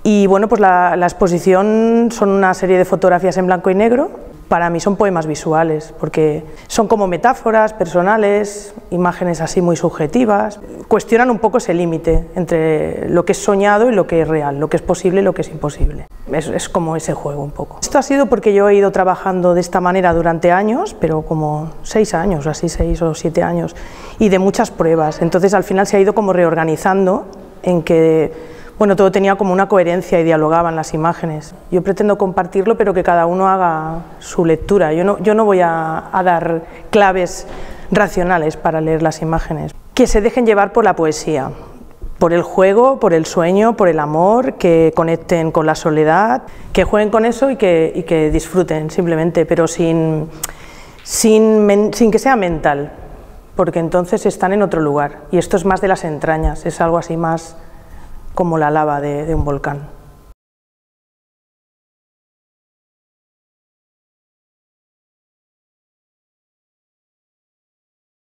Y bueno, pues la exposición son una serie de fotografías en blanco y negro. Para mí son poemas visuales, porque son como metáforas personales, imágenes así muy subjetivas, cuestionan un poco ese límite entre lo que es soñado y lo que es real, lo que es posible y lo que es imposible. Es como ese juego un poco. Esto ha sido porque yo he ido trabajando de esta manera durante años, pero como 6 años, así 6 o 7 años, y de muchas pruebas. Entonces al final se ha ido como reorganizando en que bueno, todo tenía como una coherencia y dialogaban las imágenes. Yo pretendo compartirlo, pero que cada uno haga su lectura. Yo no voy a dar claves racionales para leer las imágenes. Que se dejen llevar por la poesía, por el juego, por el sueño, por el amor, que conecten con la soledad, que jueguen con eso y que disfruten simplemente, pero sin que sea mental, porque entonces están en otro lugar. Y esto es más de las entrañas, es algo así más como la lava de un volcán.